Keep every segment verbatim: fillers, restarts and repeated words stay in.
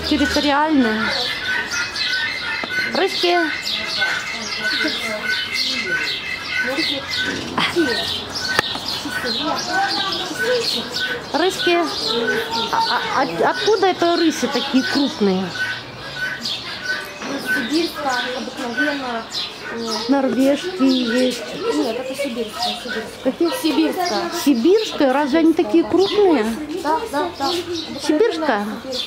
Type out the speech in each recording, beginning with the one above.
территориальные. Рыжки. Рыжки. А, а, откуда это рыси такие крупные? Сибирская, обыкновенно. Норвежки есть. Нет, это сибирская. Сибирская. Какие? Сибирская. Сибирская? Разве они такие крупные? Да, да, да. Сибирская?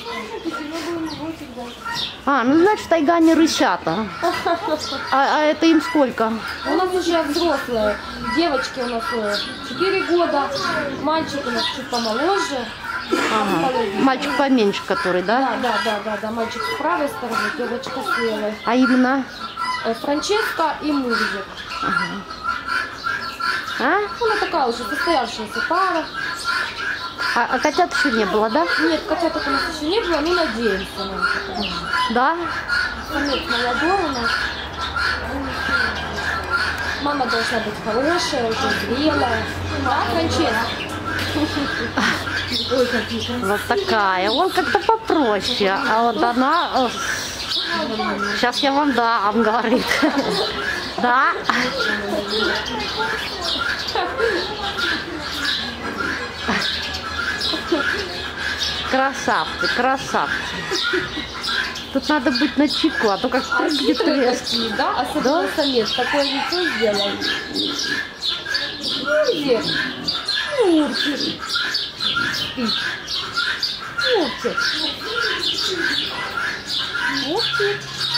А, ну значит, тайга не рысята. А, а это им сколько? У нас уже взрослые. Девочки у нас четыре года, мальчик у нас чуть помоложе. Ага. Мальчик поменьше, который, да? Да, да, да, да, да. Мальчик с правой стороны, девочка с левой. А имена? Франческа и Мурзик. Ага. А? Она такая уже состоявшаяся пара. А, а котят еще не было, да? Нет, котяток у нас еще не было, но надеемся на это. Да? Самец молодой у нас. Мама должна быть хорошая, уже зрелая. Да, Франческа? Ой, какие Вот такая. Он как-то попроще. А вот она... Сейчас я вам дам, говорит. Да? Красавцы, красавцы. Тут надо быть начеку, а то как прыгнет треск. Да, особенно Да? самец. Такое лицо сделал. Мурзик. Мурзик. Мурзик. Мурзик.